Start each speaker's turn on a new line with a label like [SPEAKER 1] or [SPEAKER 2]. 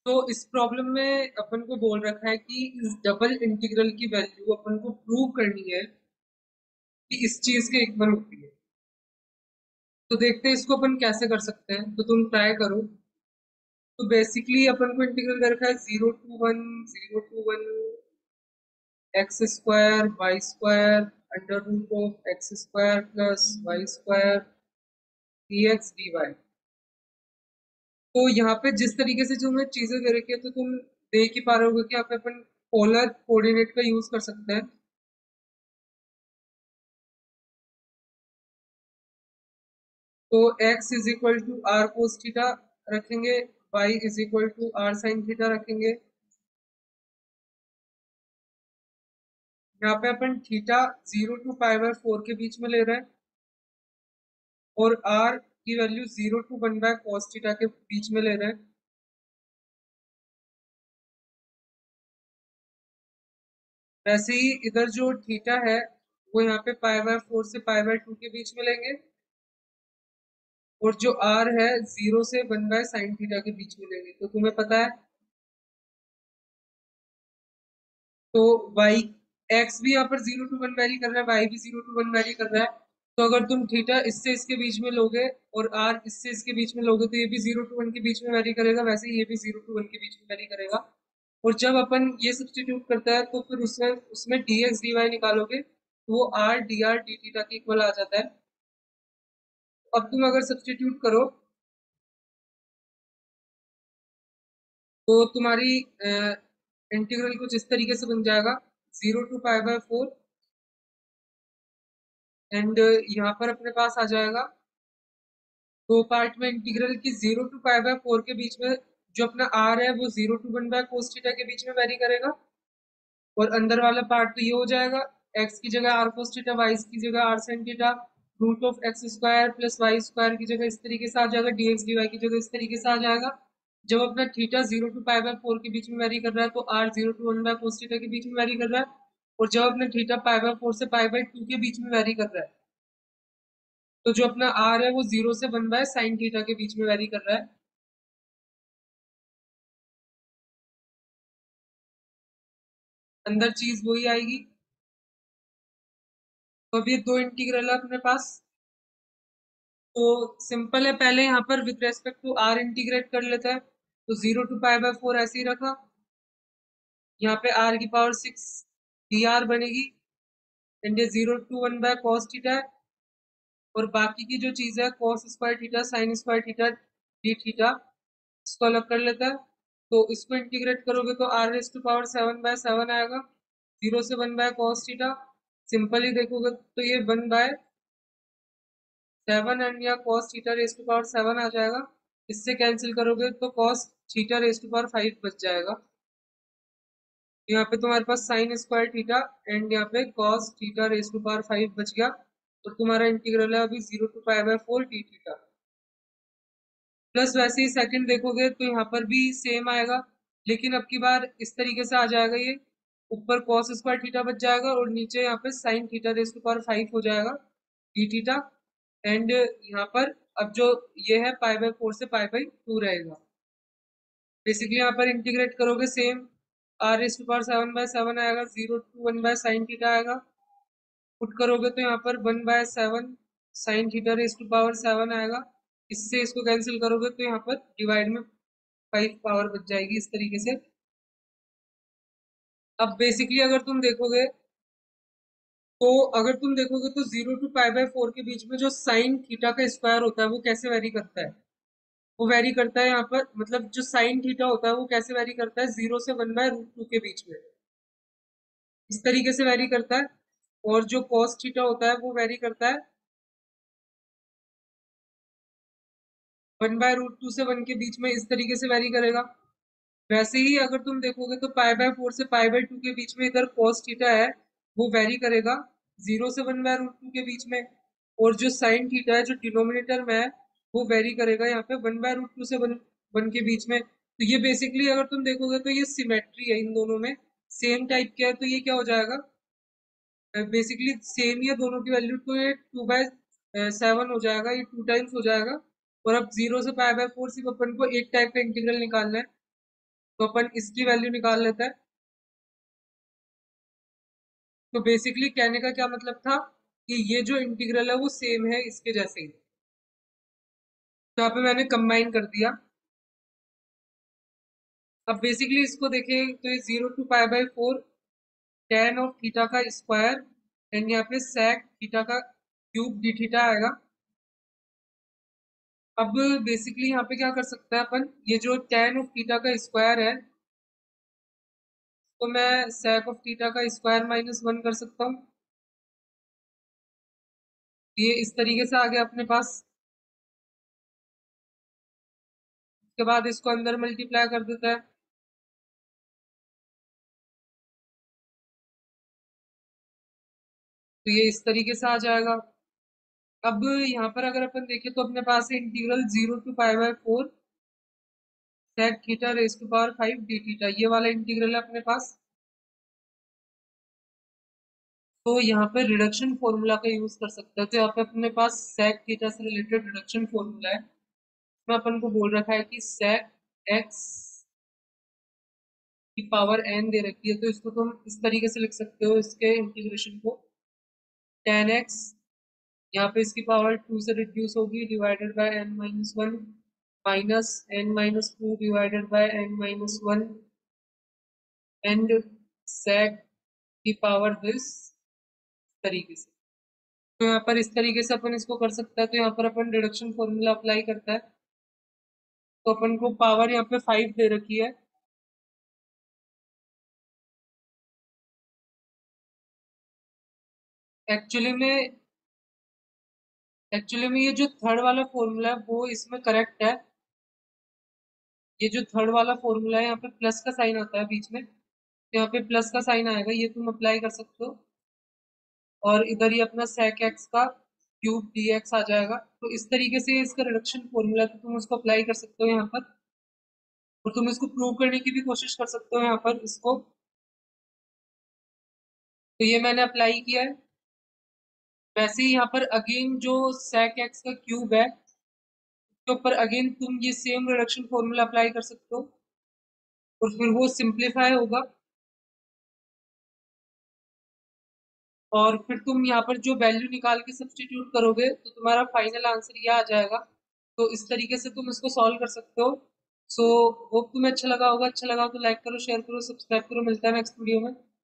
[SPEAKER 1] तो इस प्रॉब्लम में अपन को बोल रखा है कि इस डबल इंटीग्रल की वैल्यू अपन को प्रूव करनी है कि इस चीज के इक्वल होती है। तो देखते हैं इसको अपन कैसे कर सकते हैं, तो तुम ट्राई करो। तो बेसिकली अपन को इंटीग्रल कर रखा है 0 to 1 x square y square under root of x square plus y square d x d y. तो यहाँ पे जिस तरीके से जो मैं चीजें दे रखी है तो तुम देख ही पा रहे होगे कि यहाँ पे अपन पोलर कोऑर्डिनेट का यूज कर सकते हैं। तो x is equal to r cos theta रखेंगे, y is equal to r sine theta रखेंगे। यहाँ पे अपन थीटा 0 to π/4 के बीच में ले रहे हैं और r की वैल्यू 0 to 1/cos थीटा के बीच में ले रहे हैं। वैसे ही इधर जो थीटा है वो यहाँ पे π/4 से π/2 के बीच में लेंगे और जो r है 0 से 1/sin थीटा के बीच में लेंगे। तो तुम्हें पता है, तो y x भी यहाँ पर 0 to 1 वैरी कर रहा है, y भी 0 to 1 वैरी कर रहा है। तो अगर तुम थीटा इससे इसके बीच में लोगे और r इससे इसके बीच में लोगे तो ये भी 0 to 1 के बीच में वैरी करेगा, वैसे ही ये भी 0 to 1 के बीच में वैरी करेगा। और जब अपन ये सब्स्टिट्यूट करता है तो फिर उसमें उसमें dx dy निकालोगे तो वो r dr d थीटा के इक्वल आ जाता है। अब तुम अगर सब्स्टिट्यूट करो तो तुम्हारी इंटीग्रल कुछ इस तरीके से बन जाएगा 0 to π/4 एंड यहाँ पर अपने पास आ जाएगा दो पार्ट में इंटीग्रल की 0 to π/4 के बीच में जो अपना r है वो 0 to 1/cos थीटा के बीच में वेरी करेगा। और अंदर वाला पार्ट तो ये हो जाएगा, x की जगह r cos थीटा, y की जगह r sin theta, root of x square plus y square की जगह इस तरीके से आ जाएगा, dx dy की जगह इस तरीके से आ जाएगा। जब अपना थीटा 0 to π/4 के बीच में वेरी कर रहा है तो r 0 to 1/cos थीटा के बीच में वेरी कर रहा है। और जब अपना थीटा π/4 से π/2 के बीच में वेरी कर रहा है तो जो अपना r है वो 0 से 1/sin थीटा के बीच में वेरी कर रहा है। अंदर चीज वही आएगी। तो अब ये दो इंटीग्रल है अपने पास। तो सिंपल है, पहले यहाँ पर with respect to r integrate कर लेते हैं। तो 0 to π/4 ऐसे ही रखा, यहाँ पे r⁶ dr बनेगी एंड ये 0 to 1/cos थीटा है। और बाकी की जो चीज है cos square theta sine square theta d theta, इसको अलग कर लेता है। तो इसको इंटीग्रेट करोगे तो r⁻7/7 आएगा, 0 से 1/cos थीटा। सिंपली देखोगे तो ये 1/7 एंड या cos theta raise to power 7 आ जाएगा। इससे कैंसिल करोगे तो cos theta raise to power 5 बच जाएगा। यहाँ पे तुम्हारे पास साइन स्क्वायर थीटा एंड यहाँ पे cos theta raise to power 5 बच गया। और तुम्हारा इंटीग्रल है अभी 0 to π/4 डी थीटा। प्लस वैसे ही सेकंड देखोगे तो यहाँ पर भी सेम आएगा, लेकिन अब की बार इस तरीके से आ जाएगा, ये ऊपर cos स्क्वायर थीटा बच जाएगा और नीचे यहाँ पे sine theta raise to power 5 हो जाएगा डी थीटा। एंड यहाँ पर अब जो ये है π/4 से π/2 रहेगा। बेसिकली यहाँ पर इंटीग्रेट करोगे सेम, r⁻7/7 आएगा, 0 to 1/sin थीटा आएगा। पुट करोगे तो यहाँ पर 1/7 sin theta raise to power 7 आएगा। इससे इसको कैंसिल करोगे तो यहाँ पर डिवाइड में 5 पावर बच जाएगी इस तरीके से। अब बेसिकली अगर तुम देखोगे तो 0 to π/4 के बीच में जो साइन थीटा का स्क्वायर होता है वो कैसे वेरी करता है। वो वेरी करता है यहाँ पर, मतलब जो साइन थीटा होता है वो कैसे वेरी करता है 0 से 1/√2 के बीच में, इस तरीके से वेरी करता है। और जो cos थीटा होता है वो वेरी करता है 1/√2 से 1 के बीच में, इस तरीके से वेरी करेगा। वैसे ही अगर तुम देखोगे तो π/4 से π/2 के बीच में इधर cos थीटा है वो वेरी करेगा 0 से 1/√2 के बीच में। और जो साइन थीटा है जो डिनोमिनेटर में है वो वेरी करेगा यहाँ पे 1/√2 से 1 के बीच में। तो ये बेसिकली अगर तुम देखोगे तो ये सिमेट्री है इन दोनों में, सेम टाइप के है। तो ये क्या हो जाएगा, बेसिकली सेम ही है दोनों की वैल्यू, तो ये 2/7 हो जाएगा, ये 2 टाइम्स हो जाएगा। और अब 0 से π/4 सिर्फ अपन को एक टाइप का इंटीग्रल निकालना है। तो अपन इसकी वैल्यू निकाल लेते हैं। तो बेसिकली कहने का क्या मतलब था कि ये जो इंटीग्रल है वो सेम है इसके जैसे ही। तो यहाँ पे मैंने कंबाइन कर दिया। अब बेसिकली इसको देखें तो ये 0 to π/4 tan ऑफ थीटा का स्क्वायर एंड यहाँ पे sec थीटा का क्यूब डी थीटा आएगा। अब बेसिकली यहाँ पे क्या कर सकते हैं अपन, ये जो tan ऑफ थीटा का स्क्वायर है तो मैं sec ऑफ थीटा का स्क्वायर -1 कर सकता हूँ। ये इस तरीके से आ गया अपने पास। उसके बाद इसको अंदर मल्टीप्लाई कर देता है। तो ये इस तरीके से आ जाएगा। अब यहाँ पर अगर अपन देखें तो अपने पास है integral 0 to π/4 sec theta raise to power 5 d theta, ये वाला इंटीग्रल है अपने पास। तो यहाँ पे रिडक्शन फॉर्मूला का यूज कर सकते हैं। तो यहाँ पे अपने पास sec थीटा से रिलेटेड रिडक्शन फॉर्मूला है। इसमें अपन को बोल रखा है कि sec x की पावर n दे रखी है, तो इसको तुम इस तरीके से लिख सकते हो, इसके इंटीग्रेशन को tan x यहाँ पे इसकी पावर 2 से रिड्यूस होगी divided by n-1 minus n-2 divided by n-1 and sec की पावर दिस तरीके से। तो यहाँ पर इस तरीके से अपन इसको कर सकते हैं। तो यहाँ पर अपन रिडक्शन फॉर्मूला अप्लाई करता है तो अपन को पावर यहाँ पे 5 दे रखी है। एक्चुअली में ये जो थर्ड वाला फॉर्मूला है वो इसमें करेक्ट है। ये जो थर्ड वाला फॉर्मूला है यहाँ पे प्लस का साइन आता है बीच में, तो यहाँ पे प्लस का साइन आएगा, ये तुम अप्लाई कर सकते हो। और इधर ही अपना sec x का क्यूब dx आ जाएगा। तो इस तरीके से इसका रिडक्शन फॉर्मूला, तो तुम उसको अप्लाई कर सकते हो यहाँ पर। और तुम इसको प्रूव करने की भी कोशिश कर सकते हो यहाँ पर इसको। तो ये मैंने अप्लाई किया है। वैसे ही यहाँ पर अगेन जो sec x का क्यूब है उसके ऊपर अगेन तुम ये सेम रिडक्शन फॉर्मूला अप्लाई कर सकते हो और फिर वो सिंप्लीफाई होगा। और फिर तुम यहाँ पर जो वैल्यू निकाल के सब्स्टिट्यूट करोगे तो तुम्हारा फाइनल आंसर ये आ जाएगा। तो इस तरीके से तुम इसको सॉल्व कर सकते हो। सो होप तुम्हें अच्छा लगा होगा। अच्छा लगा तो लाइक करो, शेयर करो, सब्सक्राइब करो। मिलता है नेक्स्ट वीडियो में।